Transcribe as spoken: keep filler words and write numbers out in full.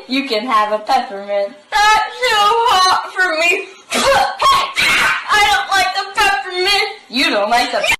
You can have a peppermint. That's too hot for me. Hey, I don't like the peppermint. You don't like the